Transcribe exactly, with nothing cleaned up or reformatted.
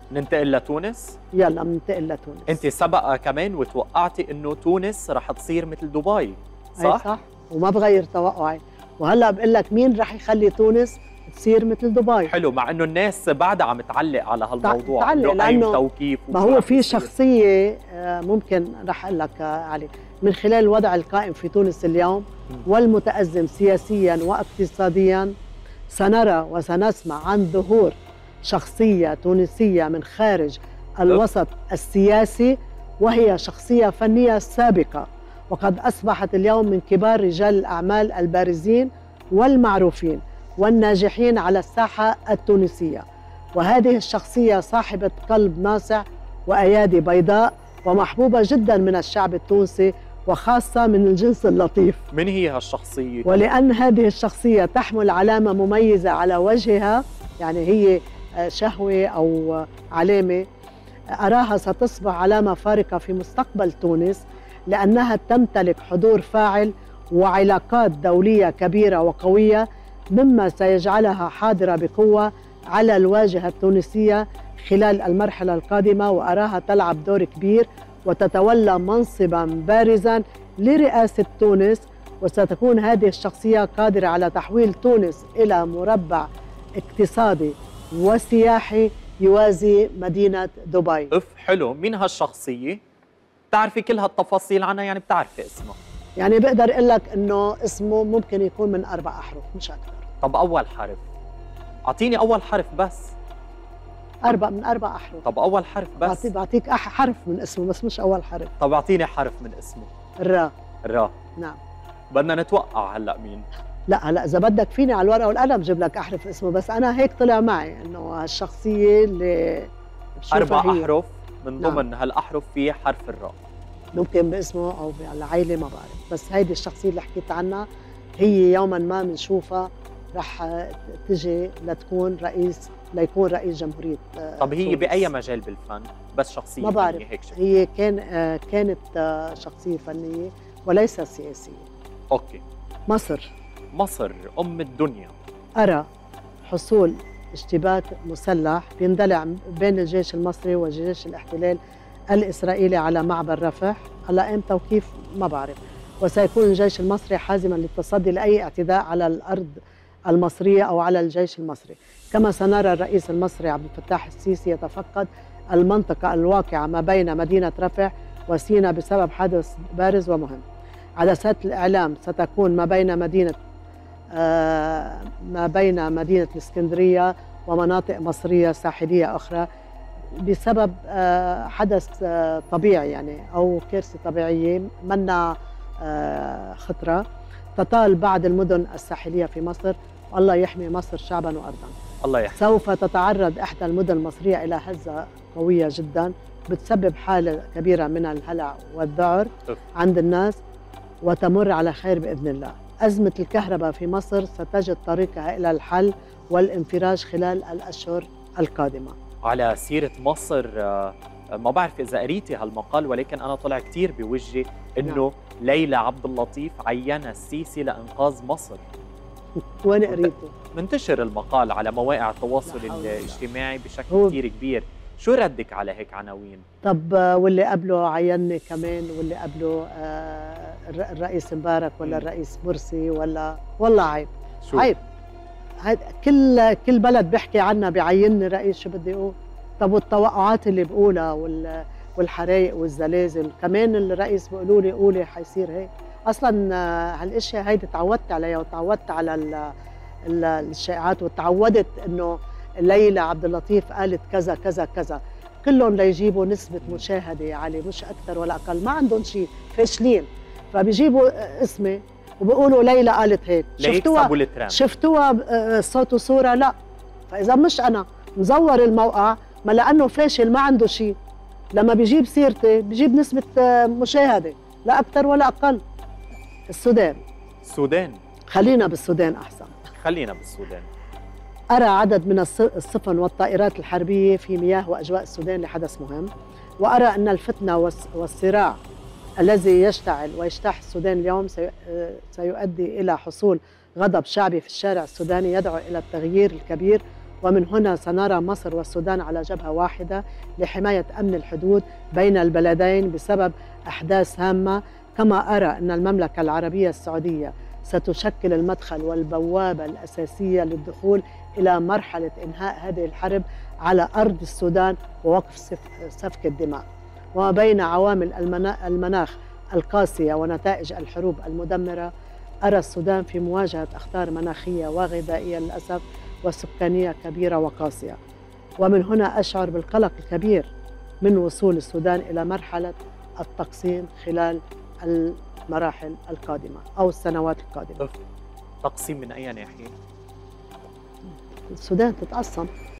ننتقل لتونس؟ يلا بننتقل لتونس. انت سبق كمان وتوقعتي انه تونس رح تصير مثل دبي، صح؟ أي صح، وما بغير توقعي، وهلا بقول لك مين رح يخلي تونس تصير مثل دبي. حلو، مع انه الناس بعدها عم تعلق على هالموضوع، تعلق لانه وكيف ما هو في شخصيه ممكن رح اقول لك عليه من خلال الوضع القائم في تونس اليوم والمتأزم سياسيا واقتصاديا، سنرى وسنسمع عن ظهور شخصيه تونسيه من خارج الوسط السياسي، وهي شخصيه فنيه سابقه، وقد اصبحت اليوم من كبار رجال الاعمال البارزين والمعروفين والناجحين على الساحة التونسية. وهذه الشخصية صاحبة قلب ناصع وأيادي بيضاء ومحبوبة جدا من الشعب التونسي، وخاصة من الجنس اللطيف. من هي هالشخصية؟ ولأن هذه الشخصية تحمل علامة مميزة على وجهها، يعني هي شهوة أو علامة، أراها ستصبح علامة فارقة في مستقبل تونس، لأنها تمتلك حضور فاعل وعلاقات دولية كبيرة وقوية، مما سيجعلها حاضرة بقوة على الواجهة التونسية خلال المرحلة القادمة، وأراها تلعب دور كبير وتتولى منصبا بارزا لرئاسة تونس، وستكون هذه الشخصية قادرة على تحويل تونس إلى مربع اقتصادي وسياحي يوازي مدينة دبي. اف حلو، مين هالشخصية؟ بتعرفي كل هالتفاصيل عنها، يعني بتعرفي اسمها؟ يعني بقدر اقول لك انه اسمه ممكن يكون من اربع احرف مش اكثر. طب اول حرف، اعطيني اول حرف بس. اربع من اربع احرف. طب اول حرف بس. بعطيك بعطيك حرف من اسمه بس مش اول حرف. طب اعطيني حرف من اسمه. الراء. الراء. نعم. بدنا نتوقع هلا مين؟ لا هلا اذا بدك فيني على الورقه والقلم جيب لك احرف اسمه، بس انا هيك طلع معي انه هالشخصيه اللي اربع احرف من ضمن نعم. هالاحرف في حرف الراء. ممكن باسمه او بالعائله ما بعرف، بس هيدي الشخصيه اللي حكيت عنها هي يوما ما بنشوفها رح تجي لتكون رئيس ليكون رئيس جمهوريه. طب هي باي مجال بالفن؟ بس شخصيه ما بعرف هيك شكل. هي كان كانت شخصيه فنيه وليس سياسيه. اوكي. مصر. مصر ام الدنيا. ارى حصول اشتباك مسلح بيندلع بين الجيش المصري وجيش الاحتلال الإسرائيلي على معبر رفح، هلا امتى وكيف ما بعرف، وسيكون الجيش المصري حازما للتصدي لأي اعتداء على الأرض المصرية أو على الجيش المصري. كما سنرى الرئيس المصري عبد الفتاح السيسي يتفقد المنطقة الواقعة ما بين مدينة رفح وسيناء بسبب حدث بارز ومهم. عدسات الإعلام ستكون ما بين مدينة آه ما بين مدينة الإسكندرية ومناطق مصرية ساحلية أخرى بسبب حدث طبيعي يعني أو كارثة طبيعية منا خطرة تطال بعض المدن الساحلية في مصر، والله يحمي مصر شعبا وأرضا. الله يحمي. سوف تتعرض إحدى المدن المصرية إلى هزة قوية جدا بتسبب حالة كبيرة من الهلع والذعر عند الناس، وتمر على خير بإذن الله. أزمة الكهرباء في مصر ستجد طريقها إلى الحل والانفراج خلال الأشهر القادمة. على سيرة مصر، ما بعرف إذا قريتي هالمقال، ولكن أنا طلع كتير بوجهي إنه نعم. ليلى عبد اللطيف عينها السيسي لإنقاذ مصر. وين قريته؟ منتشر المقال على مواقع التواصل الاجتماعي بشكل كتير كبير. شو ردك على هيك عناوين؟ طب واللي قبله عينني كمان، واللي قبله آه الرئيس مبارك ولا م. الرئيس مرسي ولا والله عيب. شو؟ عيب. كل كل بلد بيحكي عنا بيعينني رئيس، شو بدي اقول؟ طب والتوقعات اللي بقولها والحرايق والزلازل كمان الرئيس بيقولوا لي قولي حيصير هيك. اصلا هالاشياء هيدي تعودت عليها وتعودت على ال ال الشائعات، وتعودت انه ليلى عبد اللطيف قالت كذا كذا كذا، كلهم ليجيبوا نسبه مشاهده عاليه مش اكثر ولا اقل، ما عندهم شيء، فاشلين، فبيجيبوا اسمي وبيقولوا ليلى قالت هيك. شفتوها شفتوها صوت وصوره؟ لا. فاذا مش انا مزور الموقع، ما لانه فاشل ما عنده شيء، لما بيجيب سيرتي بيجيب نسبه مشاهده لا اكثر ولا اقل. السودان. السودان. خلينا بالسودان احسن. خلينا بالسودان. ارى عدد من السفن والطائرات الحربيه في مياه واجواء السودان لحدث مهم، وارى ان الفتنه والصراع الذي يشتعل ويجتاح السودان اليوم سيؤدي إلى حصول غضب شعبي في الشارع السوداني يدعو إلى التغيير الكبير ومن هنا سنرى مصر والسودان على جبهة واحدة لحماية أمن الحدود بين البلدين بسبب أحداث هامة. كما أرى أن المملكة العربية السعودية ستشكل المدخل والبوابة الأساسية للدخول إلى مرحلة إنهاء هذه الحرب على أرض السودان ووقف سفك الدماء. وما بين عوامل المناخ القاسية ونتائج الحروب المدمرة، أرى السودان في مواجهة أخطار مناخية وغذائية للأسف وسكانية كبيرة وقاسية. ومن هنا أشعر بالقلق الكبير من وصول السودان إلى مرحلة التقسيم خلال المراحل القادمة أو السنوات القادمة. تقسيم من أي ناحية؟ السودان تتقسم